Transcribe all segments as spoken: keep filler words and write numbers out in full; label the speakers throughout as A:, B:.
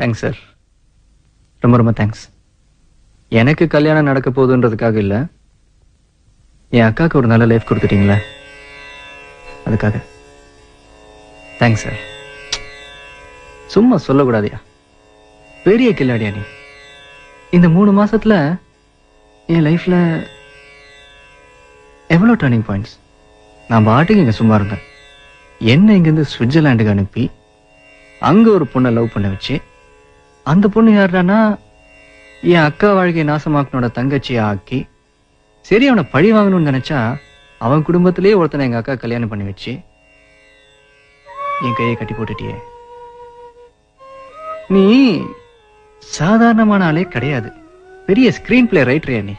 A: Thanks sir, ரொம்ப ரொம்ப thanks. எனக்கு கல்யாணம் நடக்க போகுதுன்றதுக்காக இல்லை, என் அக்காவுக்கு ஒரு நல்ல லைஃப் கொடுத்துட்டீங்களே அதுக்காக தேங்க்ஸ் சார். சும்மா சொல்லக்கூடாதியா, பெரிய கில்லாடியா நீ. இந்த மூணு மாசத்துல என் லைஃப்ல எவ்வளோ டர்னிங் பாயிண்ட்ஸ். நான் பாட்டுக்கு இங்க சும்மா இருந்தேன், என்ன இங்கிருந்து சுவிட்சர்லாண்டுக்கு அனுப்பி அங்க ஒரு பொண்ணை லவ் பண்ண வச்சு, அந்த பொண்ணு யாருடானா என் அக்கா வாழ்க்கையை நாசமாக்கனோட தங்கச்சியை ஆக்கி, சரி அவனை பழி வாங்கணும்னு நினைச்சா அவன் குடும்பத்திலேயே ஒருத்தனை எங்க அக்கா கல்யாணம் பண்ணி வச்சு என் கையை கட்டி போட்டுட்டியே. நீ சாதாரணமான ஆளே கிடையாது, பெரிய ஸ்கிரீன் பிளே ரைட்டரியா நீ.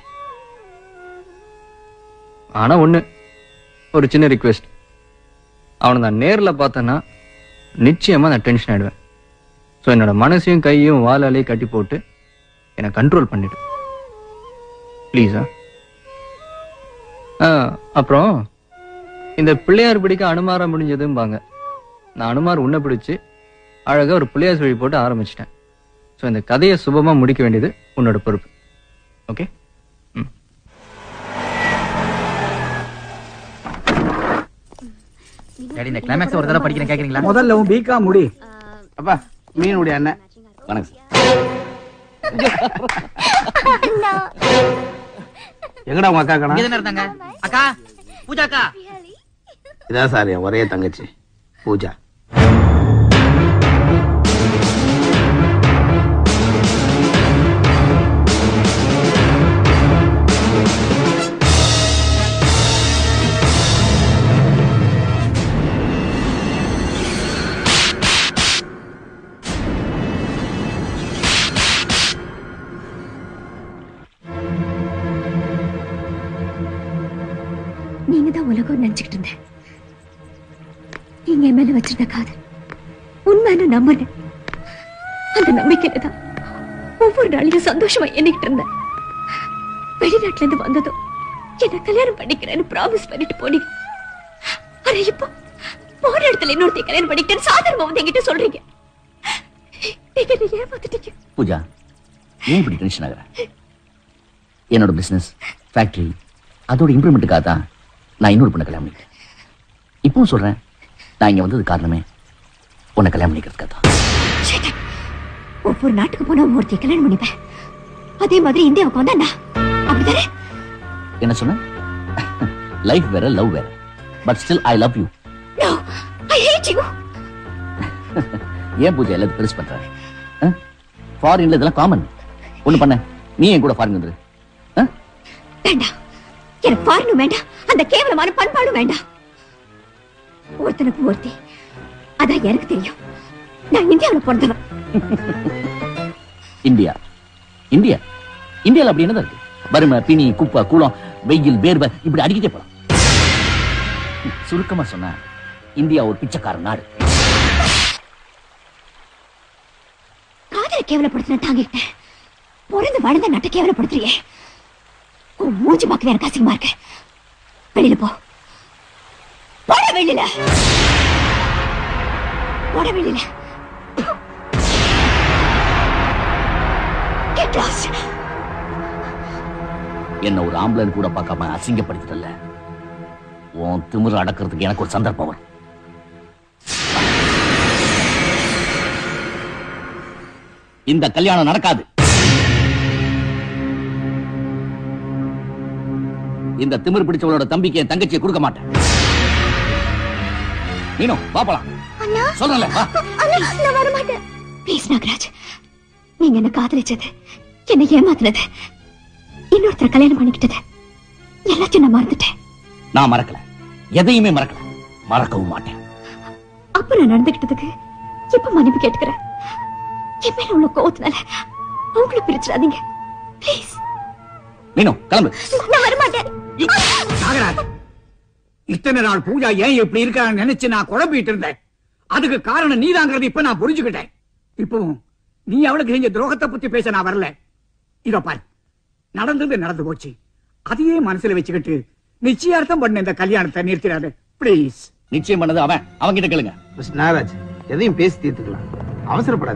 A: ஆனா ஒண்ணு, ஒரு சின்ன ரிக்வெஸ்ட். அவனை நான் நேர்ல பார்த்தேன்னா நிச்சயமா நான் டென்ஷன் ஆயிடுவேன். ஸோ என்னோட மனசையும் கையும் வாலாலே கட்டி போட்டு என்னை கண்ட்ரோல் பண்ணிடு ப்ளீஸா. அப்புறம் இந்த பிள்ளையார் பிடிக்க அனுமாரம் முடிஞ்சதும்பாங்க. நான் அனுமார் உன்னை பிடிச்சு அழகா ஒரு பிள்ளையார் சொல்லி போட்டு ஆரம்பிச்சிட்டேன். ஸோ இந்த கதையை சுபமா முடிக்க வேண்டியது உன்னோட பொறுப்பு. ஓகே? ம்.
B: இந்த கிளைமாக்ஸ் ஒரு தடவை படிக்கிறேன், கேக்குறீங்களா?
C: முதல்ல உன் பீகா முடி. அப்பா மீன் உடைய அண்ணன். வணக்கம் சார். எங்கடா உங்க அக்கா கணா?
B: இங்க தான இருந்தாங்க. அக்கா, பூஜா அக்கா.
C: இதான் சார் என் ஒரே தங்கச்சி பூஜா.
D: நீங்க தான் உலகம் நினைச்சுக்கிட்டு இருந்தேன். நீங்க என் மேல வச்சிருந்த காதல் உண்மைன்னு நம்பினேன். அந்த நம்பிக்கையில தான் ஒவ்வொரு நாளையும் சந்தோஷமா எண்ணிக்கிட்டு இருந்தேன். வெளிநாட்டுல இருந்து வந்ததும் என்ன கல்யாணம் பண்ணிக்கிறேன்னு ப்ராமிஸ் பண்ணிட்டு போனீங்க. ஆனா இப்போ போன இடத்துல இன்னொருத்தைய கல்யாணம் பண்ணிக்கிறேன்னு சாதாரணமா வந்து என்கிட்ட சொல்றீங்க. நீங்க என்ன ஏமாத்திட்டீங்க.
B: பூஜா, ஏன் இப்படி டென்ஷன் ஆகுற? என்னோட பிசினஸ் ஃபேக்டரி அதோட இம்ப்ரூவ்மெண்ட்டுக்காக தான் நான் இன்னொரு பொண்ணை கல்யாணம் பண்ணிக்கிறேன். இப்பவும் சொல்றேன், நான் இங்க வந்தது காரணமே உன்னை கல்யாணம் பண்ணிக்கிறதுக்காக தான்.
D: ஒவ்வொரு நாட்டுக்கு போனா ஒருத்தைய கல்யாணம் பண்ணிப்பேன். அதே மாதிரி இந்தியாவுக்கு வந்தா நான் அப்படிதானே?
B: என்ன சொன்ன? லைஃப் வேற, லவ் வேற. But still I love you.
D: No, I hate you.
B: ஏன் பூஜா எல்லாத்தையும் பெருசு பண்ற? ஃபாரின்ல இதெல்லாம் காமன். ஒண்ணு பண்ண, நீ என் கூட ஃபாரின் வந்துரு.
D: வேண்டாம், எனக்கு ஃபாரினும் வேண்டாம், அந்த கேவலமான பண்பாடும் வேண்டாம். ஒருத்தனுக்கு ஒருத்தி, அதான் எனக்கு தெரியும். நான் இந்தியாவில் பிறந்தவன்.
B: இந்தியா இந்தியா இந்தியாவில் அப்படி என்னதான் இருக்கு? வறுமை, பிணி, குப்பை, கூளம், வெயில், வேர்வை, இப்படி அடிக்கிட்டே போலாம். சுருக்கமா சொன்ன, இந்தியா ஒரு பிச்சைக்கார நாடு.
D: காதலை கேவலப்படுத்தின தாங்கிட்டேன். பிறந்து வளர்ந்த நாட்டை கேவலப்படுத்துறியே. உன் மூஞ்சி பார்க்கவே எனக்கு அசிங்கமா இருக்கு. வெளியில போ. போட வெளியில. போட வெளியில. Get lost.
B: என்ன ஒரு ஆம்பளன் கூட பார்க்காம அசிங்கப்படுத்திட்டல. உன் திமிரு அடக்கிறதுக்கு எனக்கு ஒரு சந்தர்ப்பம் வரும். இந்த கல்யாணம் நடக்காது. இந்த திமிரு பிடிச்சவளோட தம்பிக்கு என் தங்கச்சியை கொடுக்க மாட்டேன். நீனோ பாப்பலாம். சொல்றல
D: நான் வர மாட்டேன். ப்ளீஸ் நாகராஜ், நீங்க என்ன காதலிச்சது, என்ன ஏமாத்தினது, இன்னொருத்தர் கல்யாணம் பண்ணிக்கிட்டது எல்லாத்தையும் நான் மறந்துட்டேன்.
B: நான் மறக்கல, எதையுமே மறக்கல, மறக்கவும் மாட்டேன்.
D: அப்ப நான் நடந்துகிட்டதுக்கு இப்ப மன்னிப்பு கேட்டுக்கிறேன். என் மேல உள்ள கோவத்தினால அவங்கள பிரிச்சிடாதீங்க ப்ளீஸ்.
B: நீனோ கிளம்பு.
D: நான் வர மாட்டேன்.
C: நாகராஜ், இத்தனை நாள் பூஜா ஏன் இப்படி இருக்கான்னு நினைச்சு நான் குழம்பிட்டு இருந்தேன். அதுக்கு காரணம் நீதாங்கிறது இப்ப நான் புரிஞ்சுக்கிட்டேன். இப்பவும் நீ அவளுக்கு செஞ்ச துரோகத்தை பத்தி பேச நான் வரல. இதோ பாரு, நடந்தது நடந்து போச்சு. அதையே மனசுல வச்சுக்கிட்டு நிச்சயார்த்தம் பண்ண இந்த கல்யாணத்தை நிறுத்திடாது பிளீஸ்.
B: நிச்சயம் பண்ணது அவன், அவங்க கிட்ட கேளுங்க.
E: நாகராஜ், எதையும் பேசி தீர்த்துக்கலாம், அவசரப்படாதீங்க.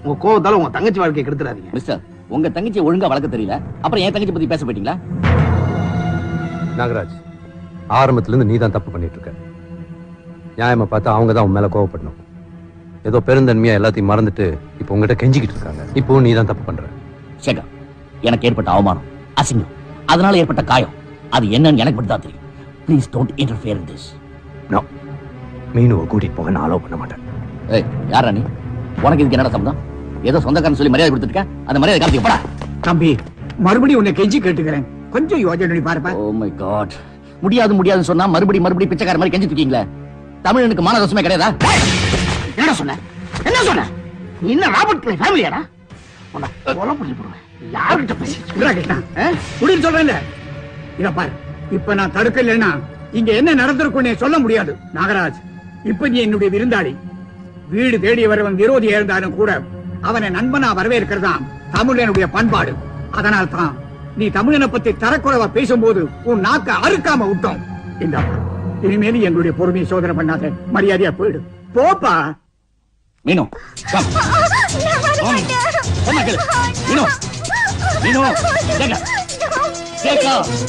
E: உங்க கோவத்தால உங்க தங்கச்சி வாழ்க்கையை கெடுத்துறாதீங்க.
B: மிஸ்டர், உங்க தங்கச்சி ஒழுங்கா வளர்க்க தெரியல, அப்புறம் என் தங்கச்சி பத்தி பேச போயிட்டீங்களா?
F: நாகராஜ், ஆரம்பத்துல இருந்து நீ தான் தப்பு பண்ணிட்டு இருக்க. நியாயமா பார்த்தா அவங்க தான் உன் மேல கோவப்படணும். ஏதோ பெருந்தன்மையா எல்லாத்தையும் மறந்துட்டு இப்ப உங்ககிட்ட கெஞ்சிக்கிட்டு இருக்காங்க. இப்போ நீ தான் தப்பு பண்ற.
B: சேகர், எனக்கு ஏற்பட்ட அவமானம், அசிங்கம், அதனால ஏற்பட்ட காயம், அது என்னன்னு எனக்கு மட்டும் தான் தெரியும். Please don't interfere in this.
F: No, மீனுவை கூட்டிட்டு போக நான் அலோவ் பண்ண மாட்டேன்.
B: ஏய், யாரா நீ? உனக்கு இதுக்கு என்னடா சம்பந்தம்? ஏதோ சொந்தக்காரன் சொல்லி மரியாதை கொடுத்துருக்க, அந்த மரியாதை காமிக்க போடா.
C: தம்பி, மறுபடியும் உன்னை கெஞ்சி கேட்டுக்கிறேன், கொஞ்சம் யோசனை பாருப்பா.
B: ஓ மை காட், முடியாது முடியாதுன்னு சொன்னா மறுபடி மறுபடி பிச்சைக்கார மாதிரி கெஞ்சிட்டு இருக்கீங்களே. தமிழனுக்கு மானரசமே கிடையாதா?
E: என்ன சொன்ன? என்ன சொன்ன? நீ என்ன ராபர்ட் கிளை ஃபேமிலியாடா? உன்னை கொலை பண்ணி போடுவேன். யார்கிட்ட பேசிட்டு
C: முடியும் சொல்றேன். இத பாரு, இப்ப நான் தடுக்கலைன்னா இங்க என்ன நடந்திருக்குன்னு சொல்ல முடியாது. நாகராஜ், இப்ப நீ என்னுடைய விருந்தாளி. வீடு தேடி வரவன் விரோதி இருந்தாலும் கூட அவனை நண்பனா வரவேற்கிறதா தமிழனுடைய பண்பாடு. அதனால் தான் நீ தமிழனை பத்தி தரக்குறைவா பேசும்போது உன் நாக்க அறுக்காம விட்டோம். இந்த இனிமேல் எங்களுடைய பொறுமையை சோதனை பண்ணாத, மரியாதையா போயிடு. போப்பா.
B: மீனு, கம். சொன்னா கேளு. மீனு, மீனு, கேக்க. கேக்க.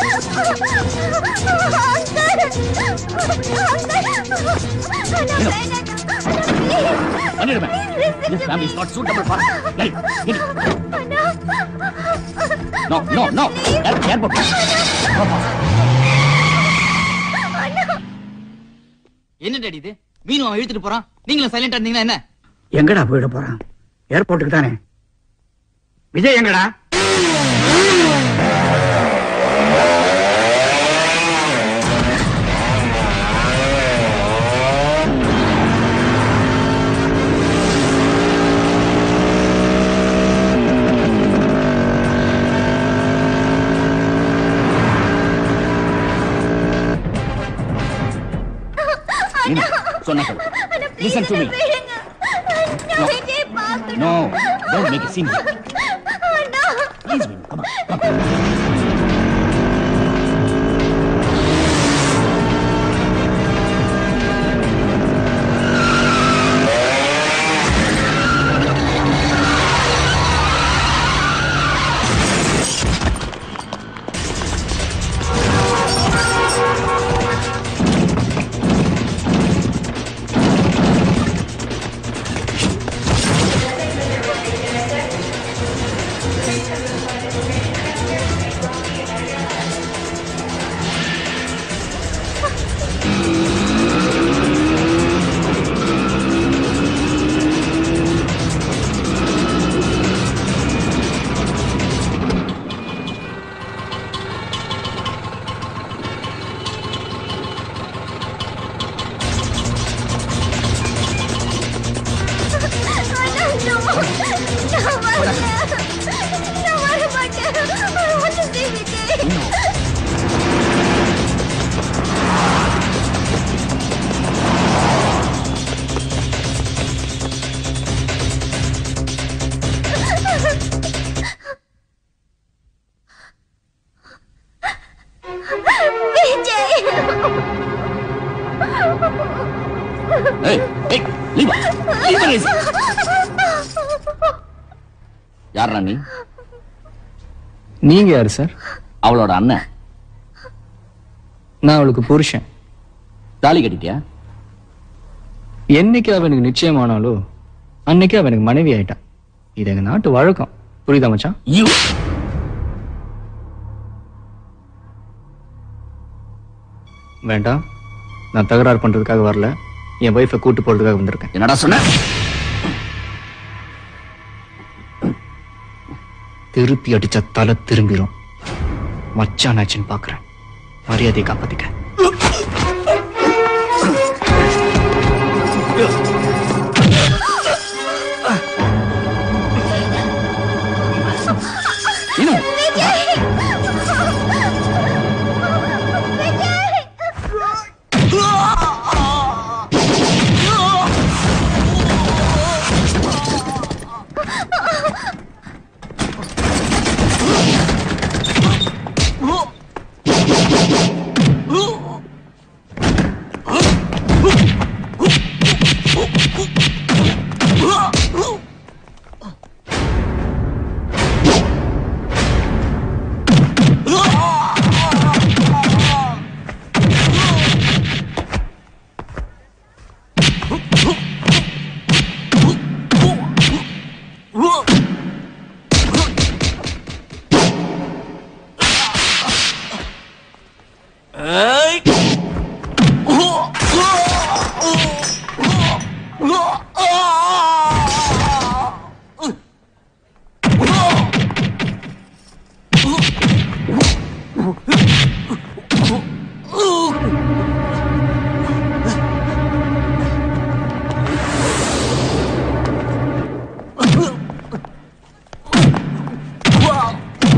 B: பண்ணிடுமே. This family is not suitable for us. Get it. Get it. No, no, no. Airport.
G: என்ன டாடி இது? மீனு அவன் இழுத்துட்டு போறான், நீங்களும் சைலண்டா இருந்தீங்கன்னா என்ன?
C: எங்கடா போயிட போறான்? ஏர்போர்ட்டுக்கு தானே. விஜய் எங்கடா?
B: சொன்னா கேளு. Listen to me. No, no, don't make a scene. Please, Meenu, come on, come on. Hey, hey, leave her. Leave her easy. யாரா நீ?
A: நீங்க யாரு சார்?
B: அவளோட அண்ணன்.
A: நான் அவளுக்கு புருஷன்.
B: தாலி கட்டிட்டியா?
A: என்னைக்கு அவனுக்கு நிச்சயமானாலோ அன்னைக்கு அவனுக்கு மனைவி ஆயிட்டான். இது எங்க நாட்டு வழக்கம். புரியுதா மச்சான்?
B: You.
A: வேண்டாம், நான் தகராறு பண்றதுக்காக வரல, என் வைஃபை கூட்டு போறதுக்காக வந்திருக்கேன்.
B: என்னடா சொன்ன?
A: திருப்பி அடிச்ச தலை திரும்பிடும். மச்சான் ஆச்சுன்னு பாக்குறேன். மரியாதையை காப்பாத்திக்க.
B: Oh!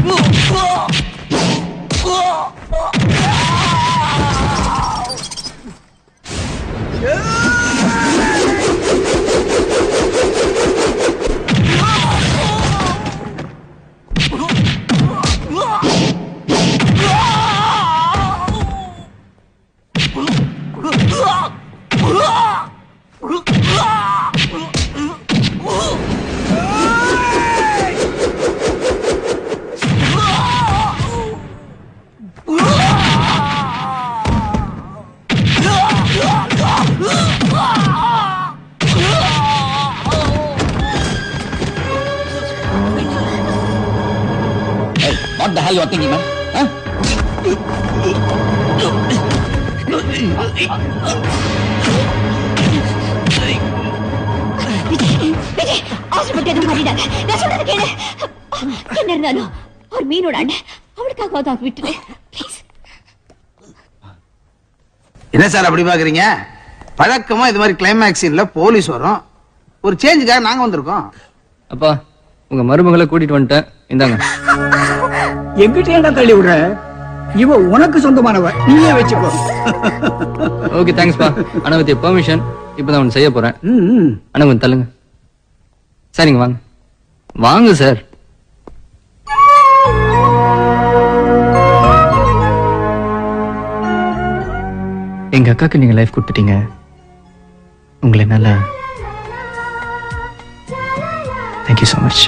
B: What the hell you are thinking, man? Huh?
D: Vijay ஆஸ்பத்திரி எதுவும் மாறிடாத. நான் சொல்றது கேளு. என்ன இருந்தாலும் ஒரு மீனோட அண்ணன் அவளுக்காக தான் விட்டுரு ப்ளீஸ்.
E: என்ன சார் அப்படி பாக்குறீங்க? பழக்கமா இது மாதிரி கிளைமேக்ஸ் சீன்ல போலீஸ் வரும். ஒரு சேஞ்சுக்காக நாங்க வந்திருக்கோம்.
A: அப்பா உங்க மருமகளை கூட்டிட்டு வந்துட்டேன். இந்தாங்க.
C: எங்கிட்ட தள்ளி விடுற? இவ உனக்கு சொந்தமானவ, நீயே வச்சுக்கோ.
A: ஓகே தேங்க்ஸ் பா. ஆனா வித் பெர்மிஷன் இப்பதான் ஒன்று செய்ய போறேன். அண்ணா கொஞ்சம் தள்ளுங்க. சரிங்க வாங்க வாங்க சார். எங்க அக்காக்கு நீங்க லைஃப் கொடுத்துட்டீங்க. உங்களை நல்லா தேங்க்யூ ஸோ மச்.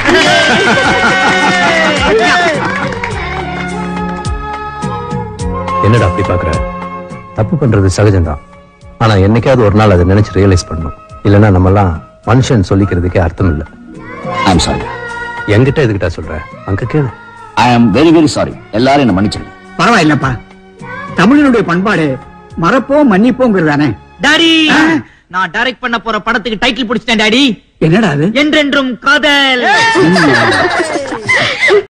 F: என்னடா அப்படி பாக்குற? தப்பு பண்றது சகஜம்தான். ஆனா என்னைக்காவது ஒரு நாள் அதை நினைச்சு ரியலைஸ் பண்ணணும். இல்லைன்னா நம்ம எல்லாம் மனுஷன் சொல்லிக்கிறதுக்கே அர்த்தம் இல்லை.
B: I'm sorry.
F: என்கிட்ட எதுக்கிட்டா சொல்ற? அங்க கேளு.
B: ஐ ஆம் வெரி வெரி சாரி. எல்லாரும் என்ன மன்னிச்சிருங்க.
C: பரவாயில்லப்பா, தமிழனுடைய பண்பாடு மறப்போம் மன்னிப்போங்கிறதானே.
G: டாடி நான் டைரக்ட் பண்ண போற படத்துக்கு டைட்டில் பிடிச்சிட்டேன் டாடி.
C: என்னடா அது?
G: என்றென்றும் காதல்.